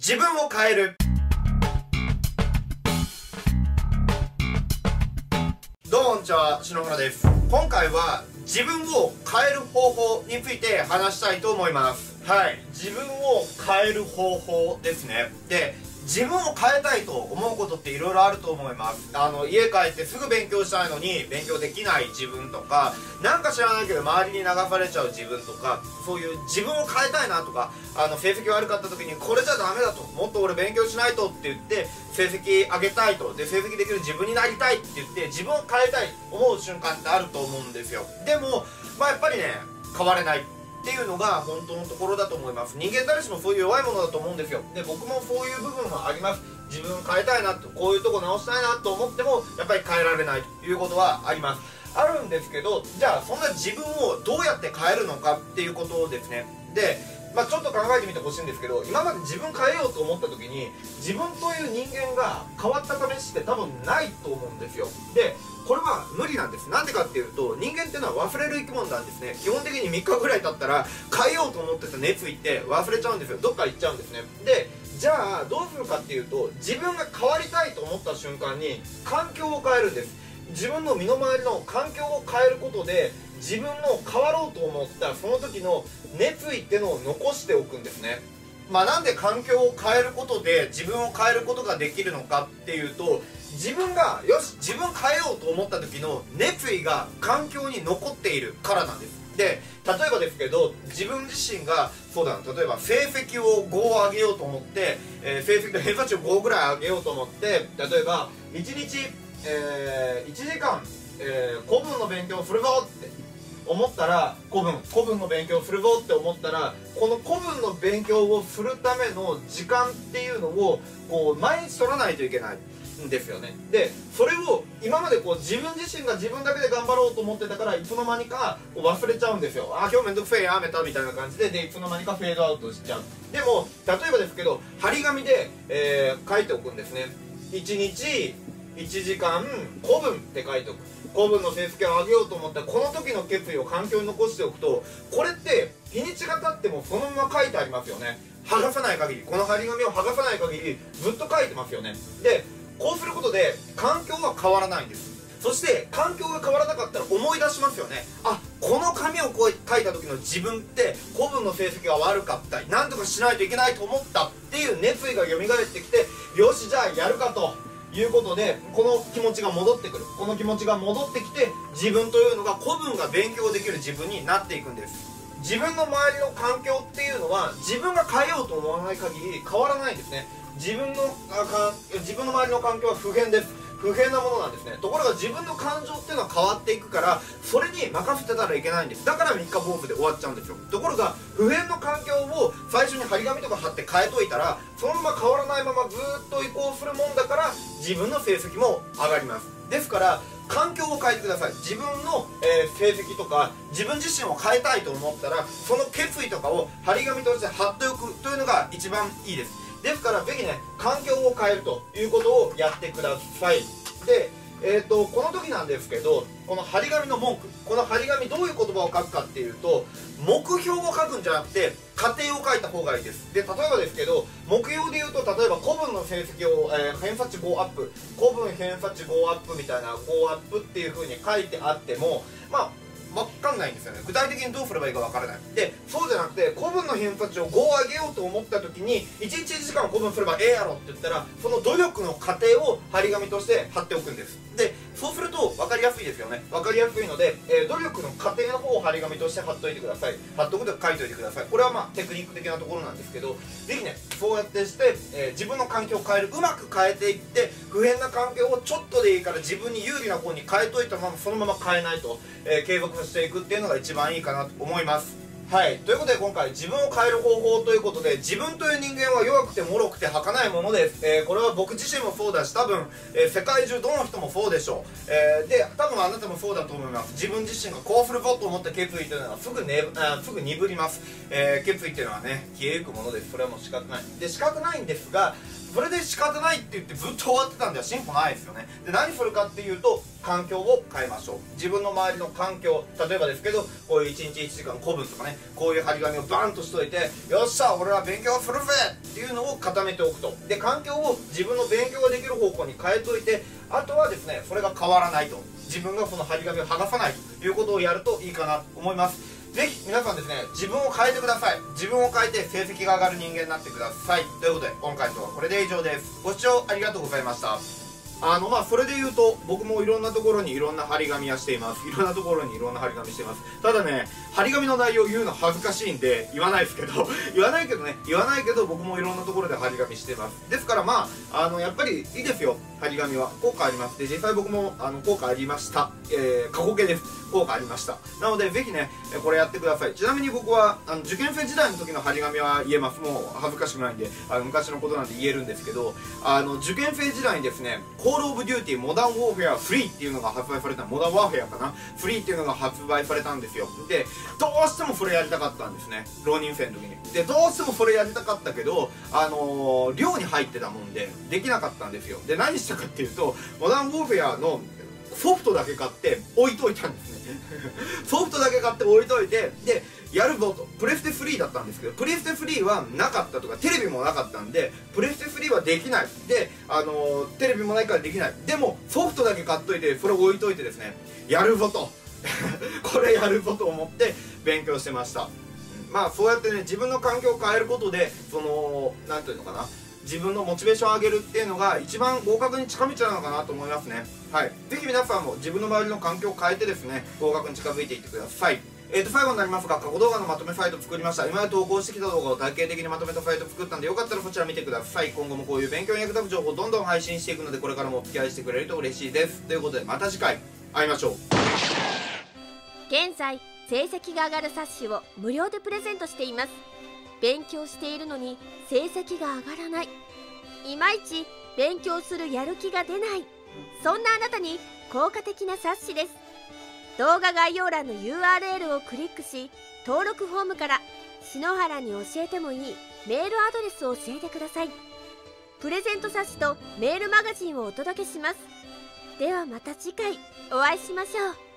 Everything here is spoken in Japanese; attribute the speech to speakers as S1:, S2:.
S1: 自分を変える。どうもこんにちは、篠原です。今回は自分を変える方法について話したいと思います。はい、自分を変える方法ですね。で、自分を変えたいと思うことっていろいろあると思います。家帰ってすぐ勉強したいのに勉強できない自分とか、なんか知らないけど周りに流されちゃう自分とか、そういう自分を変えたいなとか、成績悪かった時にこれじゃダメだと、もっと俺勉強しないとって言って成績上げたいと、で成績できる自分になりたいって言って自分を変えたい思う瞬間ってあると思うんですよ。でもやっぱりね、変われないっていうのが本当のところだと思います。人間誰しもそういう弱いものだと思うんですよ。で、僕もそういう部分はあります。自分を変えたいなと、こういうとこ直したいなと思ってもやっぱり変えられないということはあります。あるんですけど、じゃあそんな自分をどうやって変えるのかっていうことですね。で、ちょっと考えてみてほしいんですけど、今まで自分変えようと思った時に自分という人間が変わった試しって多分ないと思うんですよ。で、これは無理なんです。なんでかっていうと、人間っていうのは忘れる生き物なんですね。基本的に3日ぐらい経ったら変えようと思ってた熱意って忘れちゃうんですよ。どっか行っちゃうんですね。で、じゃあどうするかっていうと、自分が変わりたいと思った瞬間に環境を変えるんです。自分の身の回りの環境を変えることで、自分の変わろうと思ったその時の熱意ってのを残しておくんですね。なんで環境を変えることで自分を変えることができるのかっていうと、自分がよし自分変えようと思った時の熱意が環境に残っているからなんです。で、例えばですけど、自分自身がそうだな、例えば成績を5を上げようと思って、成績の偏差値を5ぐらい上げようと思って、例えば1日、1時間、古文の勉強をするぞって思ったら、古文の勉強をするぞって思ったら、この古文の勉強をするための時間っていうのをこう毎日取らないといけないんですよね。で、それを今までこう自分自身が自分だけで頑張ろうと思ってたから、いつの間にか忘れちゃうんですよ。あ、今日めんどくせえやめたみたいな感じで、いつの間にかフェードアウトしちゃう。でも例えばですけど、張り紙で、書いておくんですね。1日1時間古文って書いておく。古文の成績を上げようと思ったら、この時の決意を環境に残しておくと、これって日にちが経ってもそのまま書いてありますよね。剥がさない限り、この張り紙を剥がさない限りずっと書いてますよね。で、こうすることで環境は変わらないんです。そして環境が変わらなかったら思い出しますよね。あ、この紙をこう書いた時の自分って古文の成績が悪かった、なんとかしないといけないと思ったっていう熱意が蘇ってきて、よしじゃあやるかということで、この気持ちが戻ってくる。この気持ちが戻ってきて、自分というのが古文が勉強できる自分になっていくんです。自分の周りの環境っていうのは自分が変えようと思わない限り変わらないんですね。自分の周りの環境は不変です。不変なものなんですね。ところが自分の感情っていうのは変わっていくから、それに任せてたらいけないんです。だから三日坊主で終わっちゃうんですよ。ところが不変の環境を最初に張り紙とか貼って変えといたら、そのまま変わらないままずっと移行するもんだから、自分の成績も上がります。ですから環境を変えてください。自分の、成績とか自分自身を変えたいと思ったら、その決意とかを張り紙として貼っておくというのが一番いいです。ですからぜひね、環境を変えるということをやってください。で、この時なんですけど、この張り紙の文句、この張り紙どういう言葉を書くかっていうと、目標を書くんじゃなくて過程を書いた方がいいです。で、例えばですけど、目標で言うと、例えば古文の成績を、偏差値5アップ、古文偏差値5アップみたいな、5アップっていう風に書いてあっても分かんないんですよね。具体的にどうすればいいか分からない。で、そうじゃなくて、古文の偏差値を5上げようと思った時に1日1時間古文すればええやろって言ったら、その努力の過程を張り紙として貼っておくんです。で、そうすると分かりやすいですよね。分かりやすいので、努力の過程の方を張り紙として貼っといてください。貼っとくと書いておいてください。これはテクニック的なところなんですけど、ぜひね、そうやってして、自分の環境を変える、うまく変えていって、不変な環境をちょっとでいいから自分に有利な方に変えといたままそのまま変えないと、継続していくっていうのが一番いいかなと思います。はい、ということで今回自分を変える方法ということで、自分という人間は弱くて脆くて儚いものです。これは僕自身もそうだし、多分、世界中どの人もそうでしょう。で、多分あなたもそうだと思います。自分自身がこうするぞと思った決意というのはすぐ鈍ります。決意というのはね、消えゆくものです。それはもう仕方ない。で、仕方ないんですが、 それで仕方ないって言ってずっと終わってたんでは進歩ないですよね。で何するかっていうと、環境を変えましょう。自分の周りの環境、例えばですけどこういう1日1時間古文とかね、こういう張り紙をバーンとしといて、よっしゃ俺は勉強するぜっていうのを固めておくと。で環境を自分の勉強ができる方向に変えといて、あとはですねそれが変わらないと、自分がその張り紙を剥がさないということをやるといいかなと思います。ぜひ皆さんですね、自分を変えてください。自分を変えて成績が上がる人間になってください。ということで今回の動画はこれで以上です。ご視聴ありがとうございました。それで言うと僕もいろんなところにいろんな張り紙はしています。いろんなところにいろんな張り紙しています。ただね、張り紙の内容言うの恥ずかしいんで言わないですけど言わないけど僕もいろんなところで張り紙しています。ですからやっぱりいいですよ、張り紙は効果あります。で実際僕も効果ありました。過去形です。効果ありました。なのでぜひねこれやってください。ちなみに僕は受験生時代の時の張り紙は言えます。もう恥ずかしくないんで昔のことなんて言えるんですけど、受験生時代にですねコールオブデューティーモダンウォーフェアフリーっていうのが発売された、モダンワーフェアかな、フリーっていうのが発売されたんですよ。でどうしてもそれやりたかったんですね、浪人生の時に。でどうしてもそれやりたかったけど寮に入ってたもんでできなかったんですよ。で何したかっていうと、モダンウォーフェアのソフトだけ買って置いといたんですねソフトだけ買って置いといて、でやるぞと。プレステ3だったんですけど、プレステ3はなかったとかテレビもなかったんでプレステ3はできない。でテレビもないからできない。でもソフトだけ買っといてそれ置いといてですね、やるぞとこれやるぞと思って勉強してました。そうやってね自分の環境を変えることでなんていうのかな、自分のモチベーションを上げるっていうのが一番合格に近道なのかなと思いますね。はい、ぜひ皆さんも自分の周りの環境を変えてですね合格に近づいていってください。最後になりますが過去動画のまとめサイト作りました。今まで投稿してきた動画を体系的にまとめたサイト作ったんで、よかったらそちら見てください。今後もこういう勉強に役立つ情報をどんどん配信していくので、これからもお付き合いしてくれると嬉しいです。ということでまた次回会いましょう。
S2: 現在成績が上がる冊子を無料でプレゼントしています。勉強しているのに成績が上がらない、いまいち勉強するやる気が出ない、そんなあなたに効果的な冊子です。動画概要欄の URL をクリックし、登録フォームから篠原に教えてもいいメールアドレスを教えてください。プレゼント冊子とメールマガジンをお届けします。ではまた次回お会いしましょう。